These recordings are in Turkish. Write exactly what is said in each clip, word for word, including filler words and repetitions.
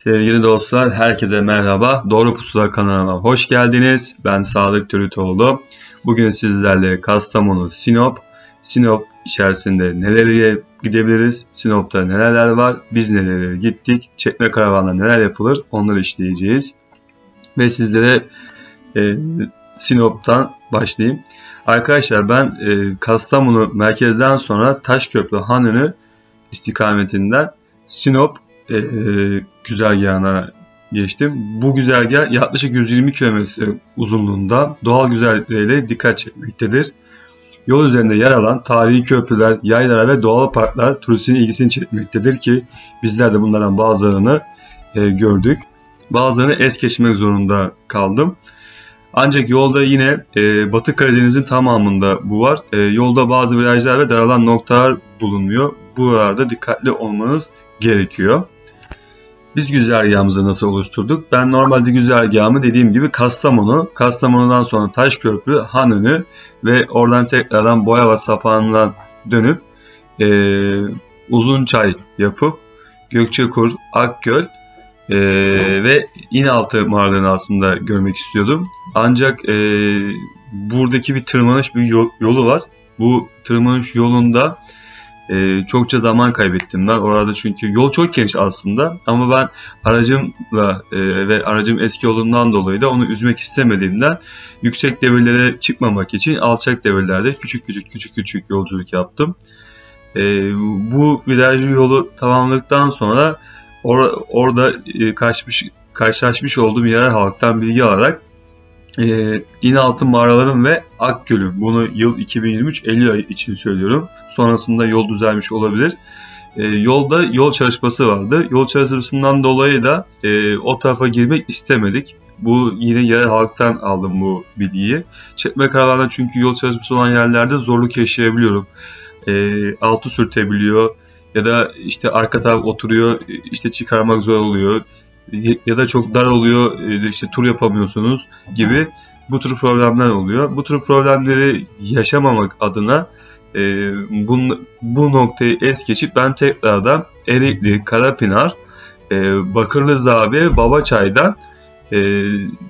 Sevgili dostlar, herkese merhaba. Doğru Pusula kanalına hoş geldiniz. Ben Sadık Türütoğlu. Bugün sizlerle Kastamonu, Sinop, Sinop içerisinde nereye gidebiliriz, Sinop'ta neler var, biz nerelere gittik, çekme karavanla neler yapılır onları işleyeceğiz. Ve sizlere e, Sinop'tan başlayayım. Arkadaşlar ben e, Kastamonu merkezden sonra Taşköprü Hanönü istikametinden Sinop e, e, güzergahına geçtim. Bu güzergah yaklaşık yüz yirmi kilometre uzunluğunda, doğal güzellikleriyle dikkat çekmektedir. Yol üzerinde yer alan tarihi köprüler, yaylalar ve doğal parklar turistin ilgisini çekmektedir ki bizler de bunlardan bazılarını e, gördük. Bazılarını es geçmek zorunda kaldım. Ancak yolda yine e, Batı Karadeniz'in tamamında bu var. E, yolda bazı virajlar ve daralan noktalar bulunuyor. Buralarda dikkatli olmanız gerekiyor. Biz güzergahımızı nasıl oluşturduk? Ben normalde güzergahımı dediğim gibi Kastamonu, Kastamonu'dan sonra Taşköprü, Hanönü ve oradan tekrardan Boyabat sapağından dönüp e, Uzunçay yapıp Gökçekur, Akgöl e, ve İnaltı mağaralarını aslında görmek istiyordum. Ancak e, buradaki bir tırmanış bir yolu var. Bu tırmanış yolunda Ee, çokça zaman kaybettim ben orada çünkü yol çok geniş aslında ama ben aracımla e, ve aracım eski olduğundan dolayı da onu üzmek istemediğimden yüksek devirlere çıkmamak için alçak devirlerde küçük küçük küçük küçük yolculuk yaptım. E, bu virajlı yolu tamamladıktan sonra or orada e, karşılaşmış, karşılaşmış olduğum yerel halktan bilgi alarak Ee, İnaltı mağaralarım ve Akgöl'üm. Bunu yıl iki bin yirmi üç Eylül ayı için söylüyorum. Sonrasında yol düzelmiş olabilir. Ee, yolda yol çalışması vardı. Yol çalışmasından dolayı da e, o tarafa girmek istemedik. Bu yine yerel halktan aldım bu bilgiyi. Çekme karavanla çünkü yol çalışması olan yerlerde zorluk yaşayabiliyorum. E, altı sürtebiliyor ya da işte arka taraf oturuyor, işte çıkarmak zor oluyor. Ya da çok dar oluyor, işte tur yapamıyorsunuz gibi bu tür problemler oluyor. Bu tür problemleri yaşamamak adına e, bu, bu noktayı es geçip ben tekrardan Erikli, Karapınar, e, Bakırlızabe, Babaçay'dan e,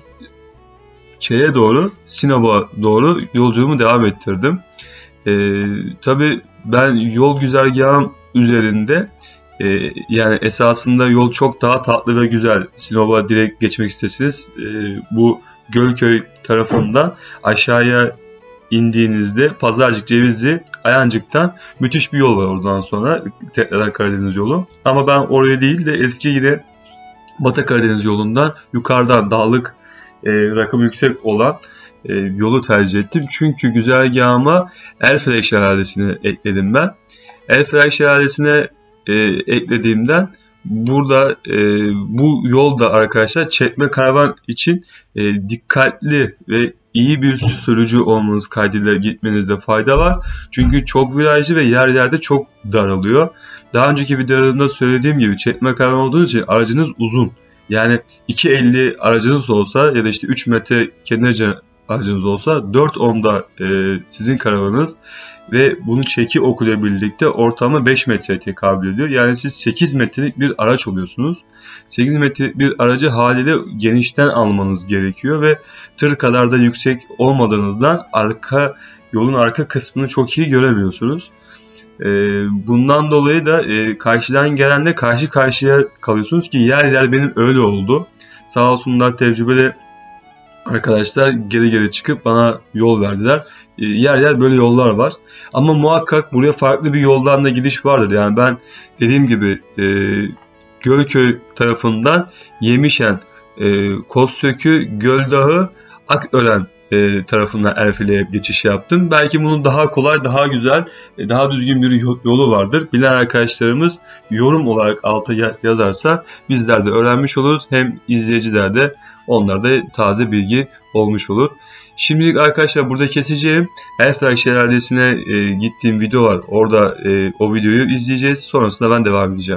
şeye doğru, Sinop'a doğru yolculuğumu devam ettirdim. E, tabii ben yol güzergahım üzerinde Ee, yani esasında yol çok daha tatlı ve güzel. Sinop'a direkt geçmek istesiniz. Ee, bu Gölköy tarafında aşağıya indiğinizde Pazarcık, Cevizli, Ayancık'tan müthiş bir yol var oradan sonra. Tekrardan Karadeniz yolu. Ama ben oraya değil de eski yine Batı Karadeniz yolundan yukarıdan dağlık e, rakım yüksek olan e, yolu tercih ettim. Çünkü güzergahıma Erfelek Şelalesi'ni ekledim ben. Erfelek Şelalesi'ne E, eklediğimden burada e, bu yolda arkadaşlar çekme karavan için e, dikkatli ve iyi bir sürücü olmanız kaydıyla gitmenizde fayda var. Çünkü çok virajlı ve yer yerde çok daralıyor. Daha önceki videolarımda söylediğim gibi çekme karavan olduğu için aracınız uzun. Yani iki elli aracınız olsa ya da işte üç metre kendi aracınız olsa dört onda e, sizin karavanınız ve bunu çeki okuyla birlikte ortalama beş metreye tekabül ediyor. Yani siz sekiz metrelik bir araç oluyorsunuz. sekiz metrelik bir aracı haliyle genişten almanız gerekiyor ve tır kadar da yüksek olmadığınızdan arka yolun arka kısmını çok iyi göremiyorsunuz. E, bundan dolayı da e, karşıdan gelenle karşı karşıya kalıyorsunuz ki yer yer benim öyle oldu. Sağ olsunlar tecrübeli arkadaşlar geri geri çıkıp bana yol verdiler. E, yer yer böyle yollar var. Ama muhakkak buraya farklı bir yoldan da gidiş vardır. Yani ben dediğim gibi e, Gölköy tarafından Yemişen, e, Kozsökü, Göldağı, Akören e, tarafından Erfelek'e geçiş yaptım. Belki bunun daha kolay, daha güzel, e, daha düzgün bir yolu vardır. Bilen arkadaşlarımız yorum olarak alta yazarsa bizler de öğrenmiş oluruz. Hem izleyiciler de onlarda taze bilgi olmuş olur. Şimdilik arkadaşlar burada keseceğim. Erfelek Şelalesi'ne e, gittiğim video var. Orada e, o videoyu izleyeceğiz. Sonrasında ben devam edeceğim.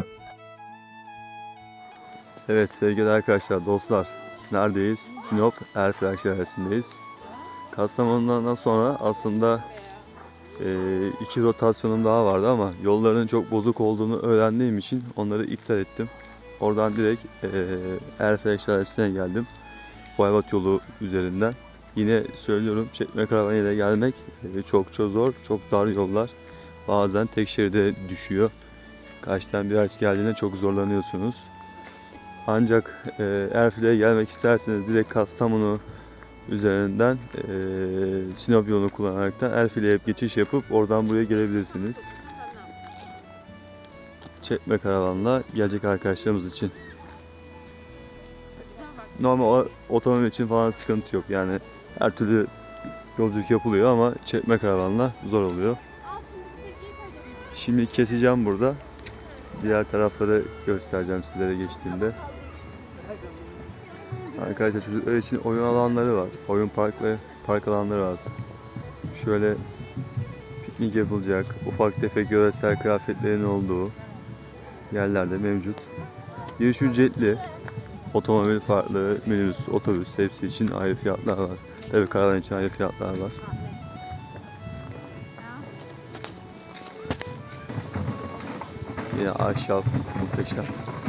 Evet sevgili arkadaşlar, dostlar. Neredeyiz? Sinop Erfelek Şelalesi'ndeyiz. Kastamonu'dan sonra aslında e, iki rotasyonum daha vardı ama yolların çok bozuk olduğunu öğrendiğim için onları iptal ettim. Oradan direkt e, Erfelek Şelalesi'ne geldim. Boyabat yolu üzerinden. Yine söylüyorum, çekme karavanıyla gelmek e, çok çok zor. Çok dar yollar. Bazen tek şeride düşüyor. Karşıdan bir araç geldiğinde çok zorlanıyorsunuz. Ancak e, Erfelek'e gelmek isterseniz direkt Kastamonu üzerinden e, Sinop yolunu kullanarak da Erfelek'e geçiş yapıp oradan buraya gelebilirsiniz. Çekme karavanla gelecek arkadaşlarımız için. Normal otomobil için falan sıkıntı yok. Yani her türlü yolculuk yapılıyor ama çekme karavanla zor oluyor. Şimdi keseceğim burada. Diğer tarafları göstereceğim sizlere geçtiğimde. Arkadaşlar çocuklar için oyun alanları var. Oyun park ve park alanları var. Şöyle piknik yapılacak, ufak tefek yöresel kıyafetlerin olduğu yerlerde mevcut. Giriş ücretli. Otomobil farklı, minibüs, otobüs hepsi için ayrı fiyatlar var. Tabii karavan için ayrı fiyatlar var. Yine ahşap muhteşem.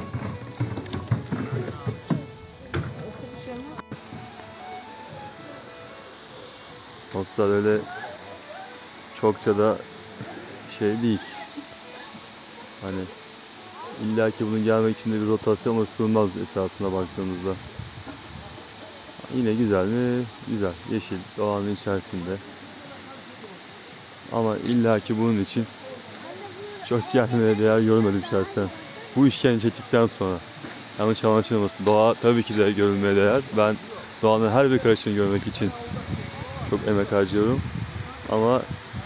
Dostlar öyle çokça da şey değil. Hani İlla ki bunun gelmek için de bir rotasyon oluşturulmaz esasına baktığımızda. Yine güzel mi? Güzel. Yeşil, doğanın içerisinde. Ama illa ki bunun için çok gelmeye değer görmedim şahsen. Bu işkence çektikten sonra. Yanlış anlaşılmasın. Doğa tabii ki de görülmeye değer. Ben doğanın her bir karışını görmek için çok emek harcıyorum. Ama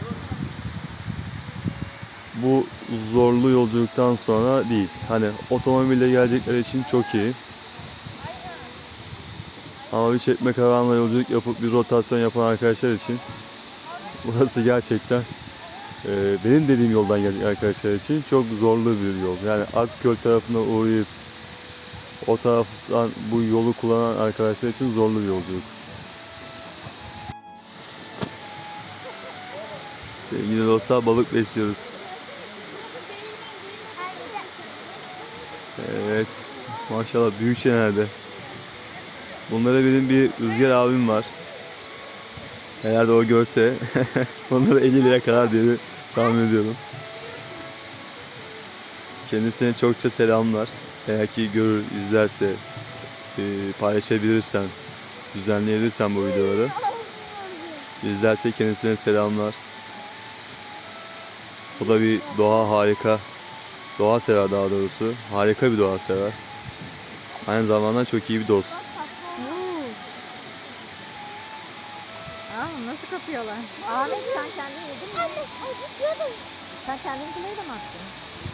bu zorlu yolculuktan sonra değil. Hani otomobille gelecekler için çok iyi. Ama bir çekme karavanla yolculuk yapıp bir rotasyon yapan arkadaşlar için burası gerçekten e, benim dediğim yoldan gelecek arkadaşlar için çok zorlu bir yol. Yani Akköl tarafına uğrayıp o taraftan bu yolu kullanan arkadaşlar için zorlu bir yolculuk. Sevgili dostlar, balık besliyoruz. Evet, maşallah büyük şeylerde. Bunlara benim bir Rüzgar abim var. Eğer de o görse onları elli liraya kadar diye tahmin ediyorum. Kendisine çokça selamlar. Eğer ki görür, izlerse, paylaşabilirsen, düzenleyebilirsen bu videoları. İzlerse kendisine selamlar. O da bir doğa harika. Doğa sever daha doğrusu. Harika bir doğa sever. Aynı zamanda çok iyi bir dost. Aa, nasıl kapıyorlar? Ahmet sen kendin yedin mi? Anne, acıtıyordum. Sen kendinkileri de mi attın?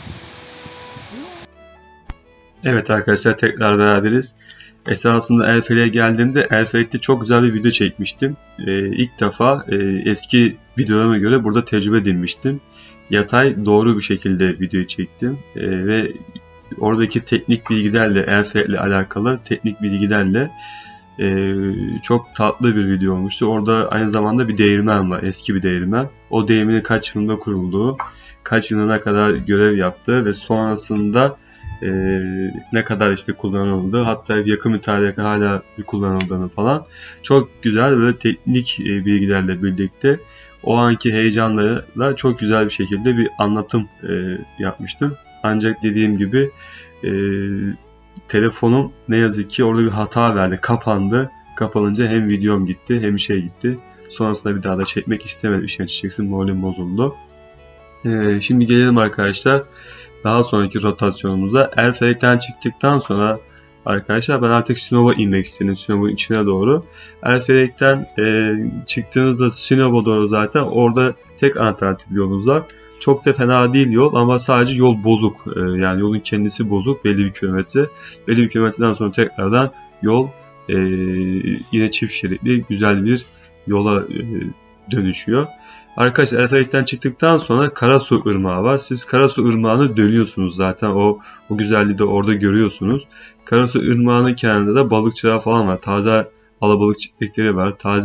Evet arkadaşlar, tekrar beraberiz. Esasında Erfelek'e geldiğimde Erfelek'te çok güzel bir video çekmiştim. Ee, ilk defa e, eski videolarıma göre burada tecrübe edinmiştim. Yatay doğru bir şekilde videoyu çektim ee, ve oradaki teknik bilgilerle, Erfelek'le alakalı teknik bilgilerle e, çok tatlı bir video olmuştu. Orada aynı zamanda bir değirmen var, eski bir değirmen. O değirmenin kaç yılında kurulduğu, kaç yılına kadar görev yaptığı ve sonrasında e, ne kadar işte kullanıldığı, hatta yakın bir tarihe hala kullanıldığını falan çok güzel ve teknik e, bilgilerle birlikte o anki heyecanlarla çok güzel bir şekilde bir anlatım e, yapmıştım. Ancak dediğim gibi e, telefonum ne yazık ki orada bir hata verdi. Kapandı. Kapanınca hem videom gitti hem şey gitti. Sonrasında bir daha da çekmek istemedim. İşin açıkçası moralim bozuldu. E, şimdi gelelim arkadaşlar daha sonraki rotasyonumuza. Erfelek'ten çıktıktan sonra arkadaşlar ben artık Sinop'a inmek istedim. Sinop'un içine doğru. Erfelek'ten e, çıktığınızda Sinop'a doğru zaten orada tek alternatif yolunuz var. Çok da fena değil yol ama sadece yol bozuk. E, yani yolun kendisi bozuk belli bir kilometre. Belli bir kilometreden sonra tekrardan yol e, yine çift şeritli güzel bir yola e, dönüşüyor. Arkadaşlar Erfelek'ten çıktıktan sonra Karasu Irmağı var. Siz Karasu Irmağı'nı dönüyorsunuz zaten. O, o güzelliği de orada görüyorsunuz. Karasu Irmağı'nın kenarında da balıkçılar falan var. Taze alabalık çiftlikleri var. Taze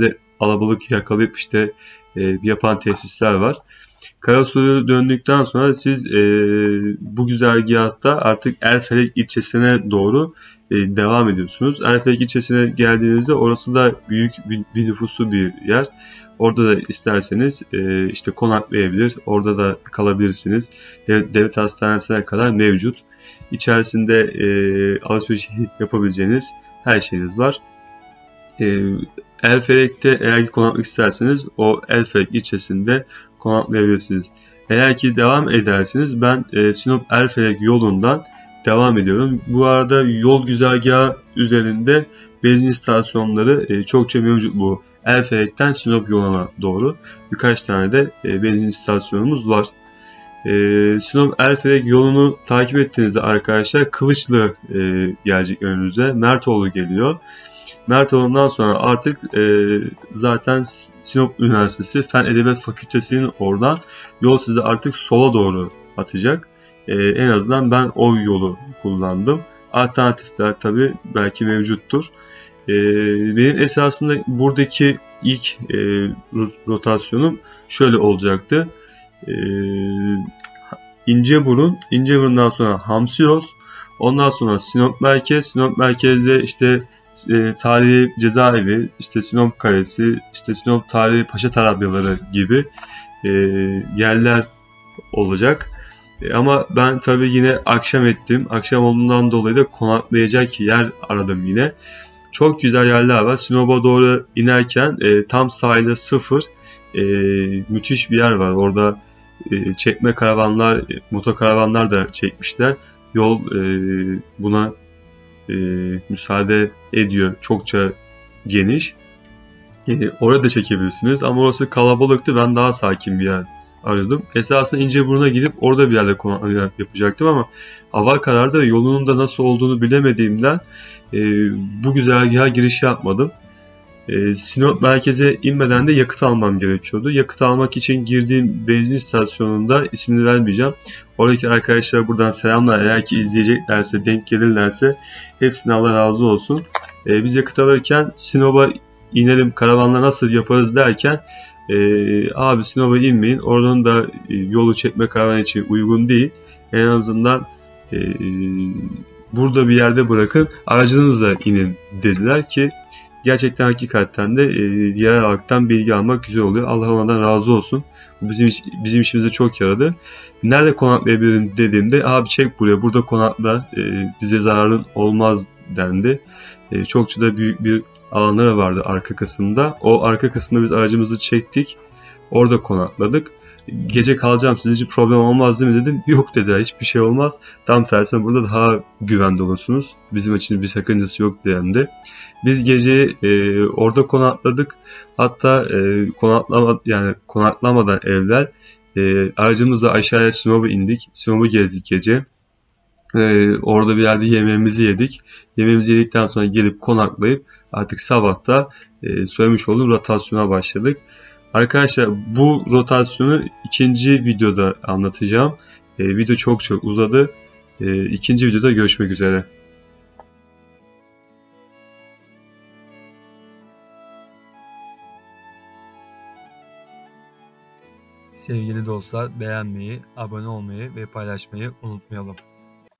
alabalık yakalayıp işte e, yapan tesisler var. Karasu'ya döndükten sonra siz e, bu güzergahta artık Erfelek ilçesine doğru e, devam ediyorsunuz. Erfelek ilçesine geldiğinizde orası da büyük bir, bir nüfuslu bir yer. Orada da isterseniz e, işte konaklayabilir, orada da kalabilirsiniz. Devlet, devlet hastanesine kadar mevcut. İçerisinde e, alışveriş yapabileceğiniz her şeyiniz var. E, Erfelek'te eğer ki konaklamak isterseniz o Erfelek ilçesinde konaklayabilirsiniz. Eğer ki devam ederseniz ben e, Sinop Erfelek yolundan devam ediyorum. Bu arada yol güzergahı üzerinde benzin istasyonları e, çokça mevcut bu Erfelek'ten Sinop yoluna doğru. Birkaç tane de e, benzin istasyonumuz var. E, Sinop Erfelek yolunu takip ettiğinizde arkadaşlar Kılıçlı e, gelecek önünüze. Mertoğlu geliyor. Mertoğlu'ndan sonra artık e, zaten Sinop Üniversitesi Fen Edebiyat Fakültesi'nin oradan yol sizi artık sola doğru atacak. E, en azından ben o yolu kullandım. Alternatifler tabi belki mevcuttur. E, benim esasında buradaki ilk e, rotasyonum şöyle olacaktı. E, İnceburun, İnceburun'dan sonra Hamsiyoz, ondan sonra Sinop Merkez, Sinop Merkez'de işte E, tarihi cezaevi, işte Sinop Kalesi, işte Sinop tarihi Paşa Tarabyaları gibi e, yerler olacak. E, ama ben tabii yine akşam ettim. Akşam olduğundan dolayı da konaklayacak yer aradım yine. Çok güzel yerler var. Sinop'a doğru inerken e, tam sahile sıfır e, müthiş bir yer var. Orada e, çekme karavanlar, motokaravanlar da çekmişler. Yol e, buna E, müsaade ediyor. Çokça geniş. E, orada çekebilirsiniz ama orası kalabalıktı. Ben daha sakin bir yer arıyordum. Esasında İnceburnu'na gidip orada bir yerde konaklama yapacaktım ama hava karardı ve yolunun da nasıl olduğunu bilemediğimden e, bu güzergaha giriş yapmadım. E, Sinop merkeze inmeden de yakıt almam gerekiyordu. Yakıt almak için girdiğim benzin istasyonunda, ismini vermeyeceğim. Oradaki arkadaşlara buradan selamlar. Eğer ki izleyeceklerse, denk gelirlerse hepsine Allah razı olsun. E, biz yakıt alırken Sinop'a inelim, karavanla nasıl yaparız derken e, abi Sinop'a inmeyin. Oradan da e, yolu çekme karavan için uygun değil. En azından e, burada bir yerde bırakın, aracınızla inin dediler ki gerçekten hakikaten de e, yerel halktan bilgi almak güzel oluyor. Allah ondan razı olsun. Bu bizim bizim işimize çok yaradı. Nerede konaklayabilirim dediğimde abi çek buraya, burada konakla, e, bize zararın olmaz dendi. E, çokça da büyük bir alanları vardı arka kısımda. O arka kısımda biz aracımızı çektik. Orada konakladık. Gece kalacağım, sizin için problem olmaz değil mi dedim. Yok dediler, hiçbir şey olmaz. Tam tersine burada daha güvende olursunuz. Bizim için bir sakıncası yok dendi. Biz gece e, orada konakladık. Hatta e, konaklama yani konaklamadan evvel e, aracımızla aşağıya Sinop'a indik. Sinop'u gezdik gece. E, orada bir yerde yemeğimizi yedik. Yemeğimizi yedikten sonra gelip konaklayıp artık sabahta e, söylemiş olduğum rotasyona başladık. Arkadaşlar bu rotasyonu ikinci videoda anlatacağım. E, video çok çok uzadı. E, ikinci videoda görüşmek üzere. Sevgili dostlar, beğenmeyi, abone olmayı ve paylaşmayı unutmayalım.